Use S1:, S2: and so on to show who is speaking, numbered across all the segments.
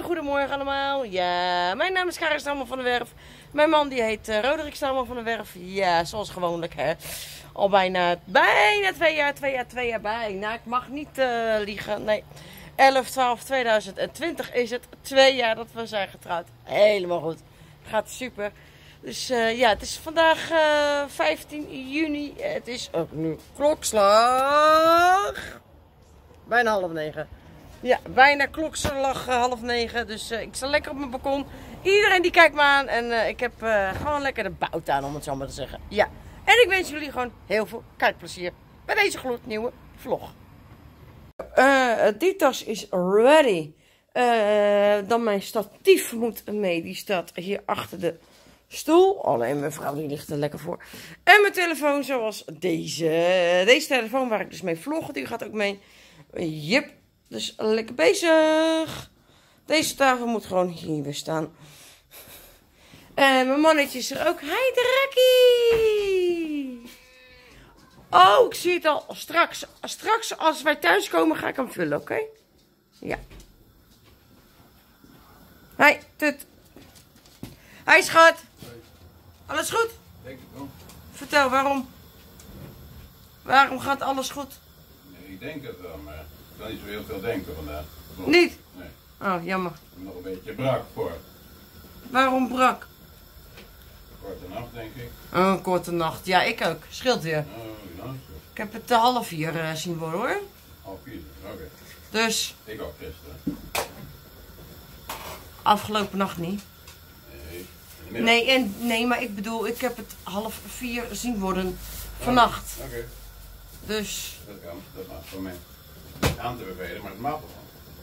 S1: goedemorgen allemaal. Ja, mijn naam is Karin Stammer van der Werf. Mijn man die heet Roderick Stammer van der Werf. Ja, zoals gewoonlijk hè. Al bijna 2 jaar bijna. Ik mag niet liegen. Nee, 11/12/2020 is het 2 jaar dat we zijn getrouwd. Helemaal goed. Gaat super. Dus ja, het is vandaag 15 juni. Het is ook nu klokslag. Bijna 8:30. Ja, bijna klokslag 8:30. Dus ik sta lekker op mijn balkon. Iedereen die kijkt me aan. En ik heb gewoon lekker de bout aan, om het zo maar te zeggen. Ja. En ik wens jullie gewoon heel veel kijkplezier bij deze gloednieuwe vlog. Die tas is ready. Dan mijn statief moet mee. Die staat hier achter de stoel. Alleen mijn vrouw die ligt er lekker voor. En mijn telefoon zoals deze. Deze telefoon waar ik dus mee vlog. Die gaat ook mee. Jep. Dus lekker bezig. Deze tafel moet gewoon hier weer staan. En mijn mannetje is er ook. Hi Drakkie. Oh, ik zie het al. Straks als wij thuis komen ga ik hem vullen, oké? Ja. Hi, Tut. Hi, schat. Alles goed?
S2: Denk ik wel.
S1: Vertel, waarom? Waarom gaat alles goed?
S2: Nee, ik denk het wel, maar ik kan niet zo heel veel denken vandaag.
S1: Niet?
S2: Nee.
S1: Oh, jammer.
S2: Ik heb nog een beetje brak voor.
S1: Waarom brak?
S2: Korte nacht, denk ik.
S1: Oh, een korte nacht. Ja, ik ook. Scheelt weer.
S2: Oh, ja, zo.
S1: Ik heb het 3:30 zien worden, hoor.
S2: 3:30, oké.
S1: Dus,
S2: Ik ook gisteren.
S1: afgelopen nacht niet.
S2: Nee, in de middag.
S1: Nee, maar ik bedoel, ik heb het 3:30 zien worden vannacht.
S2: Oké,
S1: Dus,
S2: dat kan. Dat mag voor mij. Aan te bevelen, maar het mag wel.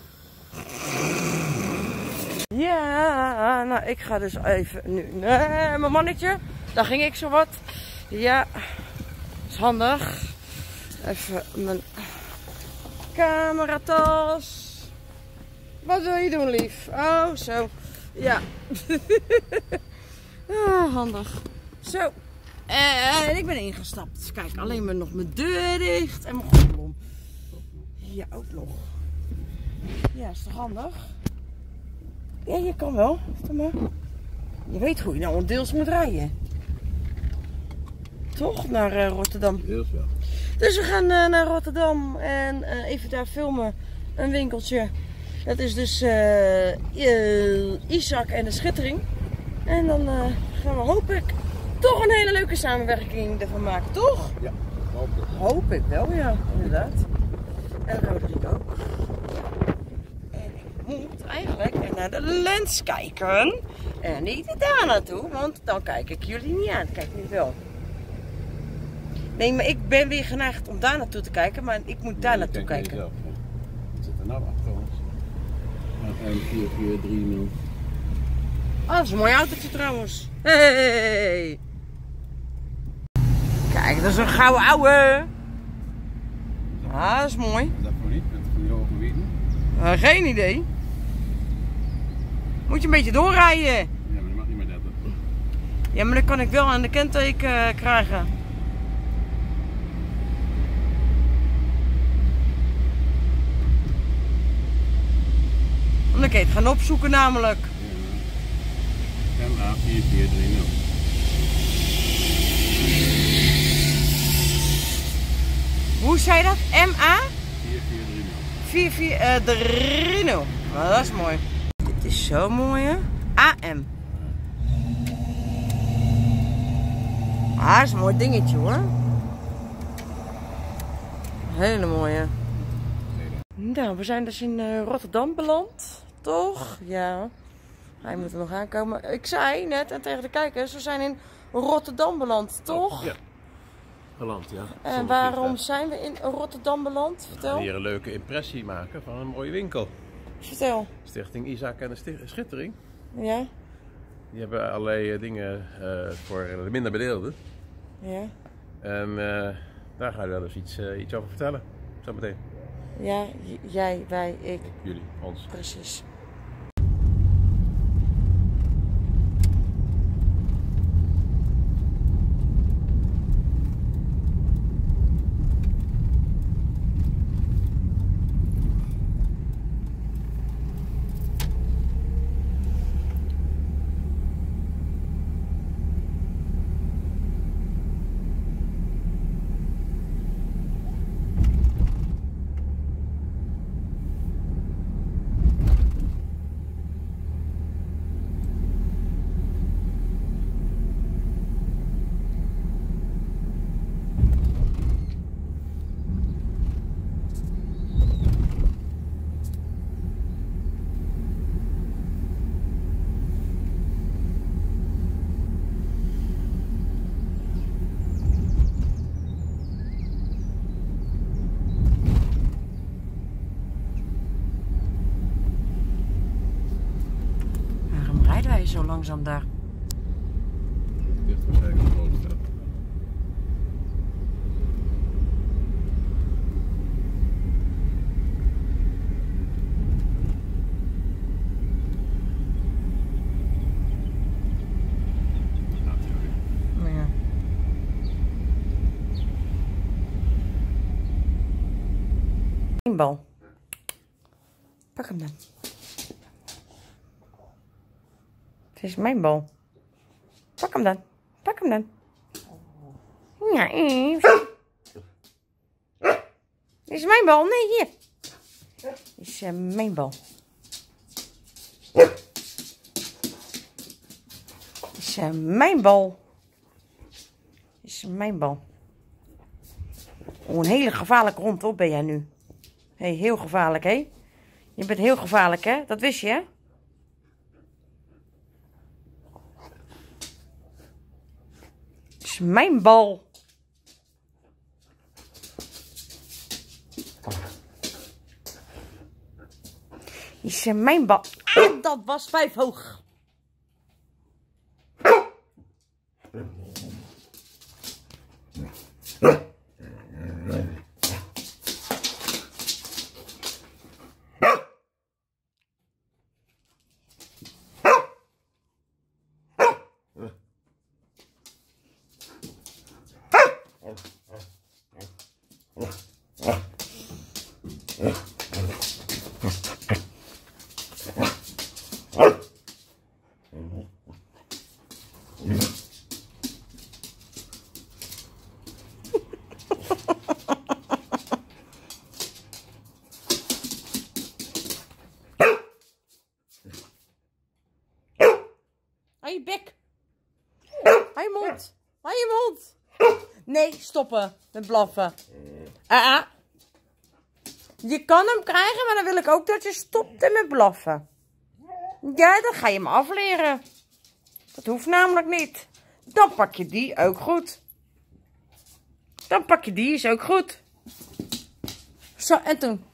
S1: ja, nou, ik ga dus even nu naar mijn mannetje. Daar ging ik zo wat. Ja, is handig. Even mijn cameratas. Wat wil je doen, lief? Oh, zo. Ja. Handig. Zo. En ik ben ingestapt. Kijk, alleen maar nog mijn deur dicht en mijn gordel om. Ja, ook nog. Ja, is toch handig? Ja, je kan wel. Maar je weet hoe je nou een deels moet rijden. Toch? Naar Rotterdam.
S2: Deels wel.
S1: Dus we gaan naar Rotterdam en even daar filmen. Een winkeltje. Dat is dus Isaac en de Schittering. En dan gaan we, hoop ik, toch een hele leuke samenwerking ervan maken. Toch?
S2: Ja, hopelijk.
S1: Hoop ik wel, ja. Inderdaad. En Roderick ook. En ik moet eigenlijk naar de lens kijken. En niet daar naartoe, want dan kijk ik jullie niet aan. Kijk nu wel. Nee, maar ik ben weer geneigd om daar naartoe te kijken, maar ik moet daar naartoe kijken.
S2: Wat zit er nou achter ons? M4430.
S1: Oh, dat is een mooi autootje trouwens. Hey! Kijk, dat is een gouden ouwe. Ah, dat is mooi.
S2: Is dat voor niet? Met van die hoge wielen?
S1: Geen idee. Moet je een beetje doorrijden.
S2: Ja, maar dat mag niet meer 30.
S1: Ja, maar dan kan ik wel aan de kenteken krijgen. Dan kan je het gaan opzoeken namelijk.
S2: Ja. MA4430.
S1: Hoe zei dat? MA?
S2: 4430.
S1: 4430. Nou, dat is mooi. Dit is zo mooi, hè? AM. Ah, dat is een mooi dingetje, hoor. Hele mooie. Nou, we zijn dus in Rotterdam beland. Toch? Ja. Hij moet er nog aankomen. Ik zei net en tegen de kijkers, we zijn in Rotterdam beland, toch?
S2: Ja. Geland, ja.
S1: En waarom zijn we in Rotterdam beland? Vertel.
S2: Hier een leuke impressie maken van een mooie winkel.
S1: Vertel.
S2: Stichting Isaac en de Schittering.
S1: Ja?
S2: Die hebben allerlei dingen voor de minder bedeelden.
S1: Ja?
S2: En daar ga je wel eens iets over vertellen. Zo meteen.
S1: Ja, jij, wij, ik.
S2: Jullie, ons.
S1: Precies. zo langzaam daar.
S2: Dicht waarschijnlijk de bovenstraat.
S1: Ja. Een bal. Pak hem dan. Het is mijn bal. Pak hem dan. Pak hem dan. Ja, dit is mijn bal. Nee, hier. Dit is mijn bal. Dit is mijn bal. Dit is mijn bal. Oh, een hele gevaarlijke hond, hoor, ben jij nu. Hé, heel gevaarlijk, hè? Je bent heel gevaarlijk, hè? Dat wist je, hè? Het is mijn bal. Het is mijn bal. Ah, dat was 5 hoog. Hou je bek. Hou je mond. Hou je mond. Nee, stoppen met blaffen. Je kan hem krijgen, maar dan wil ik ook dat je stopt met blaffen. Ja, dan ga je hem afleren. Dat hoeft namelijk niet. Dan pak je die ook goed. Dan pak je die, is ook goed. Zo, en toen.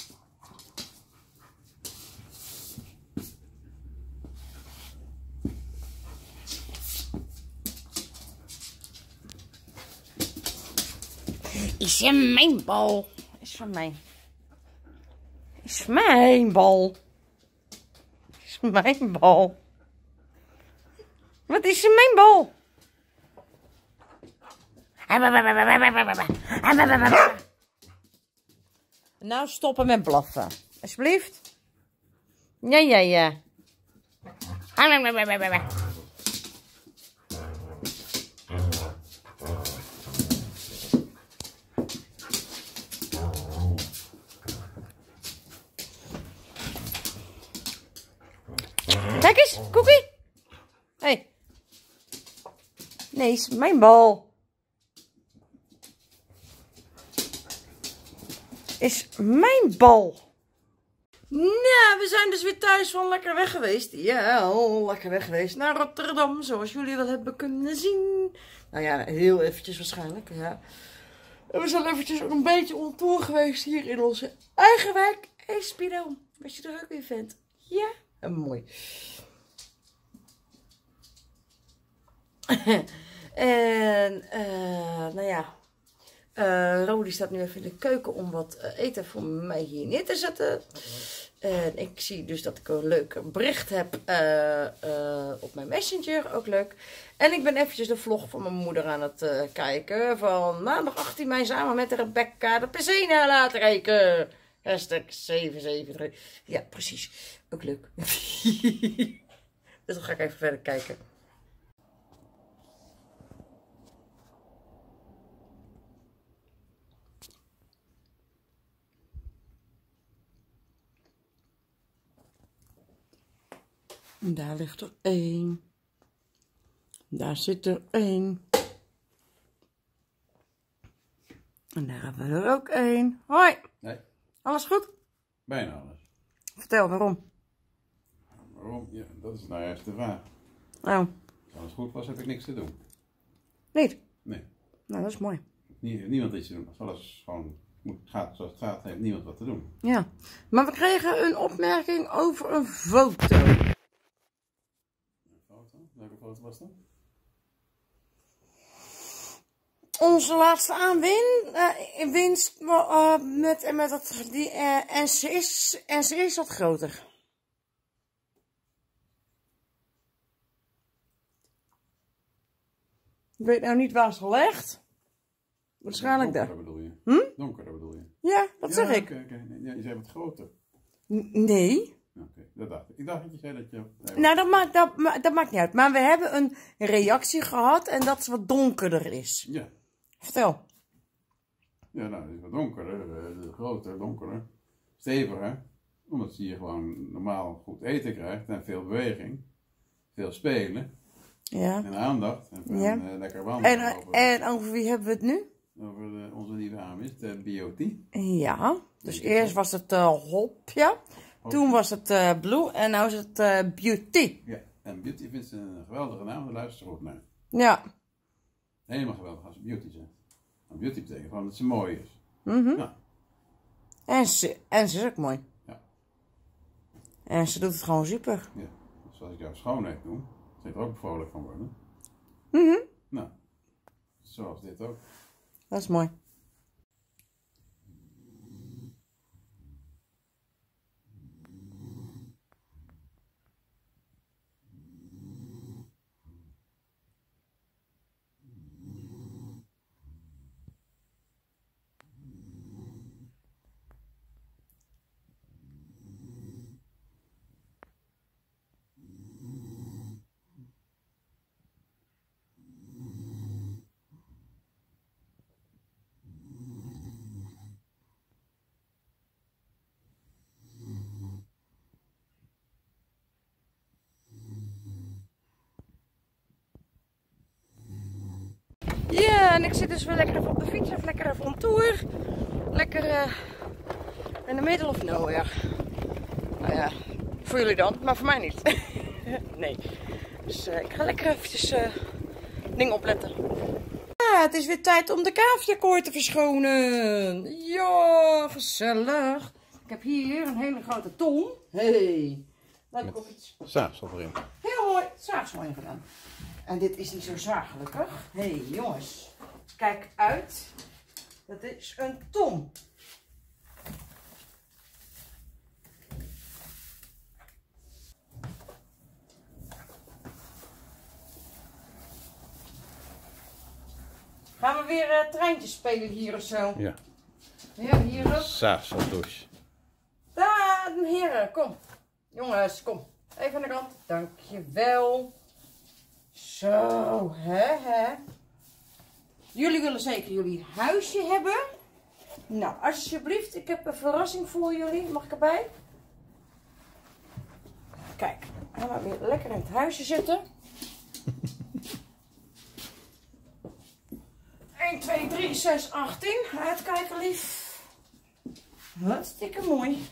S1: Is mijn bal. Is van mij. Is mijn bal. Is mijn bal. Wat is mijn bal? Nou stoppen met blaffen. Alsjeblieft. Ja. Kijk eens, Cookie. Hey. Nee, is mijn bal. Is mijn bal. Nou, we zijn dus weer thuis van lekker weg geweest. Ja, al lekker weg geweest naar Rotterdam, zoals jullie wel hebben kunnen zien. Nou ja, heel eventjes waarschijnlijk, ja. En we zijn eventjes ook een beetje on tour geweest hier in onze eigen wijk. Espido, wat je er ook weer vindt. Ja, mooi. En, nou ja, Rodi staat nu even in de keuken om wat eten voor mij hier neer te zetten. En ik zie dus dat ik een leuk bericht heb op mijn messenger, ook leuk. En ik ben eventjes de vlog van mijn moeder aan het kijken van maandag 18 mei samen met Rebecca de PC na laten kijken. Hashtag 773. Ja, precies. Ook leuk. Dus dan ga ik even verder kijken. Daar ligt er 1. Daar zit er 1. En daar hebben we er ook 1. Hoi.
S2: Nee.
S1: Alles goed?
S2: Bijna alles.
S1: Vertel, waarom?
S2: Waarom? Ja, dat is nou juist de vraag.
S1: Oh.
S2: Als alles goed was, heb ik niks te doen.
S1: Niet?
S2: Nee.
S1: Nou, dat is mooi.
S2: Niemand iets te doen. Als alles gewoon gaat zoals het gaat, heeft niemand wat te doen.
S1: Ja. Maar we kregen een opmerking over een foto.
S2: Welke foto was dat?
S1: Onze laatste winst met dat, en ze is wat groter. Ik weet nou niet waar ze gelegd. Waarschijnlijk daar.
S2: Donkerder bedoel je? Donkerder bedoel je?
S1: Ja, dat zeg ik.
S2: Okay. Ja, je zei wat groter.
S1: Nee.
S2: Oké, dat dacht ik. Ik dacht dat je zei dat je... Nee,
S1: Nou, dat maakt niet uit. Maar we hebben een reactie gehad en dat ze wat donkerder is.
S2: Ja.
S1: Vertel.
S2: Ja, nou, het is wat donkerder, groter, donkerder, steviger. Omdat ze hier gewoon normaal goed eten krijgt en veel beweging, veel spelen
S1: Ja.
S2: en aandacht en
S1: Ja.
S2: lekker wandelen.
S1: En over wie hebben we het nu?
S2: Over onze nieuwe aanwinst, BOT.
S1: Ja. Dus eerst was het Hopja. Toen was het Blue en nu is het Beauty.
S2: Ja, en Beauty vindt ze een geweldige naam, daar luister goed naar.
S1: Ja.
S2: Helemaal geweldig als ze Beauty zegt. En Beauty betekent gewoon dat ze mooi is. Nou,
S1: En ze is ook mooi.
S2: ja.
S1: En ze doet het gewoon super.
S2: Ja, zoals ik jouw schoonheid doe, zul je er ook vrolijk van worden. Nou, zoals dit ook.
S1: Dat is mooi. Ja, en ik zit dus weer lekker even op de fiets, even lekker even on tour. Lekker in the middle of nowhere. Nou ja, voor jullie dan, maar voor mij niet. Nee. Dus ik ga lekker eventjes dingen opletten. Ja, het is weer tijd om de caviakooi te verschonen. Ja, gezellig. Ik heb hier een hele grote ton. Hey. Daar heb ik ook iets.
S2: Zaag zat erin.
S1: Heel mooi, zaagsel in gedaan. En dit is niet zo zwaar gelukkig. Hé jongens, kijk uit. Dat is een ton. Gaan we weer treintjes spelen hier of zo?
S2: Ja.
S1: Ja, hier ook.
S2: Zaagseltouche.
S1: Daar, heren, kom. Jongens, kom. Even aan de kant. Dankjewel. Zo, hè. Jullie willen zeker jullie huisje hebben. Nou, alsjeblieft, ik heb een verrassing voor jullie. Mag ik erbij? Kijk, gaan we weer lekker in het huisje zitten. 1, 2, 3, 6, 18. Uitkijken, lief. Hartstikke mooi.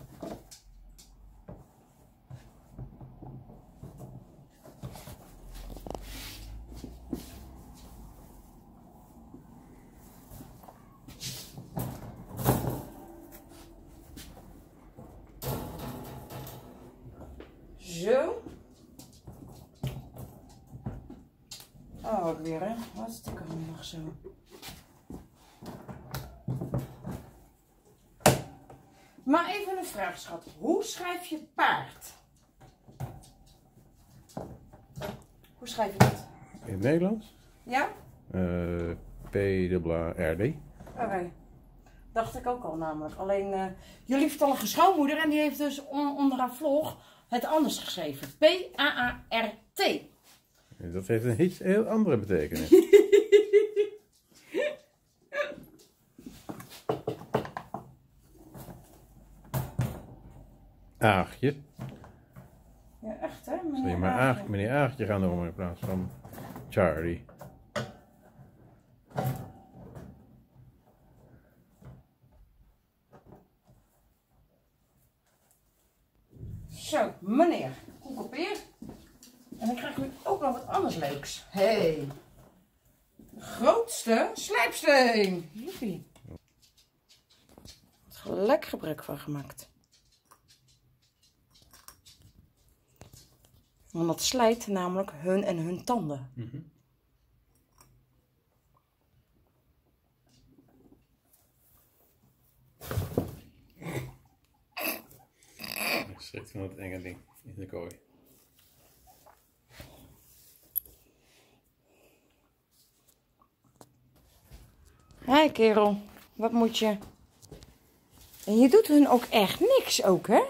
S1: Zo. Oh, ook weer, hè? Hartstikke handig zo. Maar even een vraag, schat. Hoe schrijf je paard? Hoe schrijf je dat?
S2: In het Nederlands?
S1: Ja?
S2: P-R-D.
S1: Oké. Dacht ik ook al namelijk. Alleen, jullie vertellen een schoonmoeder en die heeft dus onder haar vlog het anders geschreven. P-A-A-R-T.
S2: Dat heeft een heel andere betekenis. Aagje.
S1: Ja, echt hè?
S2: Zal je maar meneer Aagje gaan noemen in plaats van Charlie.
S1: Zo, meneer. Koekelpeer. En dan krijgen we ook nog wat anders leuks. Hey. De grootste slijpsteen. Joepie. Er is lekker gebruik van gemaakt. Want dat slijt namelijk hun en hun tanden.
S2: Ik schrik van dat enge ding in de kooi.
S1: Hé kerel, wat moet je? En je doet hun ook echt niks ook, hè?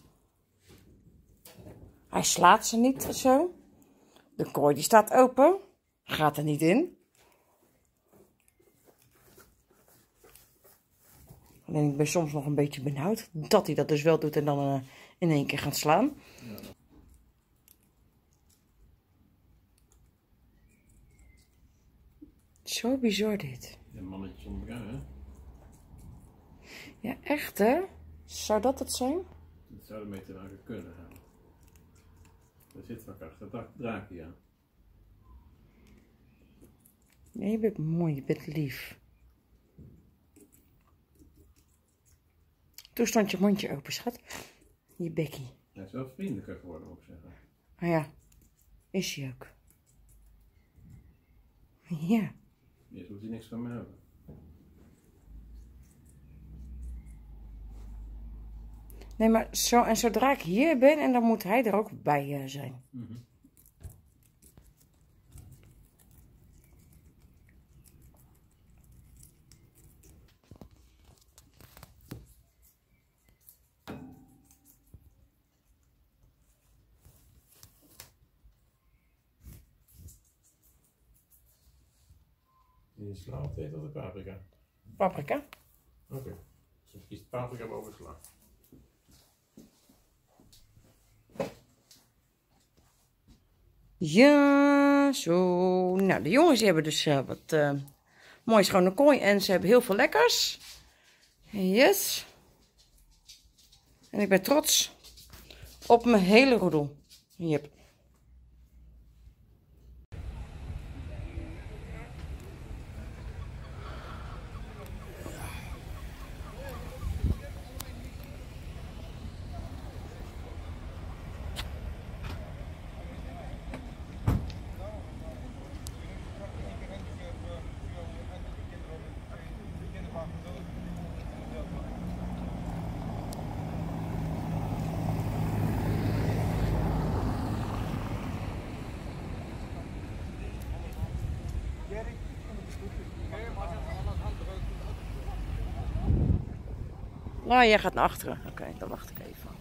S1: Hij slaat ze niet of zo. De kooi die staat open. Gaat er niet in. Alleen ik ben soms nog een beetje benauwd dat hij dat dus wel doet en dan in één keer gaat slaan.
S2: Ja.
S1: Zo bizar dit.
S2: Een mannetje zonder elkaar, hè?
S1: Ja, echt hè? Zou dat het zijn?
S2: Dat zou ermee te maken kunnen gaan. Er zit vaak achter dat draakje aan.
S1: Nee, je bent mooi, je bent lief. Toen stond je mondje open, schat. Je bekkie.
S2: Hij is wel vriendelijker geworden, moet ik zeggen.
S1: Ah ja, is hij ook. Ja.
S2: Eerst moet hij niks van me hebben.
S1: Nee, maar zodra ik hier ben, en dan moet hij er ook bij zijn.
S2: Die sla of de paprika?
S1: Paprika.
S2: Oké. Dus je kiest paprika boven sla.
S1: Ja, zo. Nou, de jongens die hebben dus wat mooi schone kooi en ze hebben heel veel lekkers. Yes. En ik ben trots op mijn hele roedel. Yep. Nou, jij gaat naar achteren. Oké, dan wacht ik even.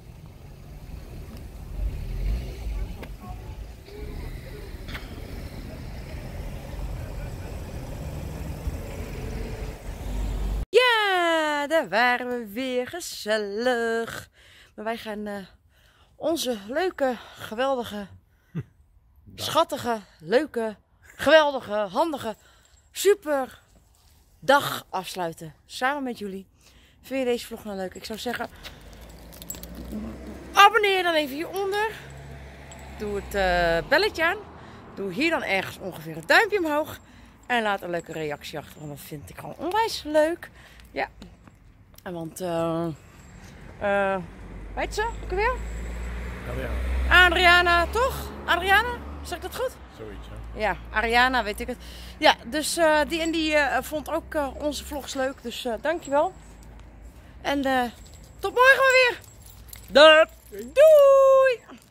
S1: Ja, daar waren we weer. Gezellig. Maar wij gaan onze leuke, geweldige, schattige, leuke, geweldige, handige, super dag afsluiten. Samen met jullie. Vind je deze vlog nou leuk? Ik zou zeggen, abonneer dan even hieronder. Doe het belletje aan. Doe hier dan ergens ongeveer een duimpje omhoog. En laat een leuke reactie achter, want dat vind ik gewoon onwijs leuk. Ja. En want, weet ze ook weer? Adriana, toch? Adriana? Zeg ik dat goed?
S2: Zoiets, hè?
S1: Ja, Ariana, weet ik het. Ja, dus die vond ook onze vlogs leuk. Dus dankjewel. En tot morgen weer. Doei!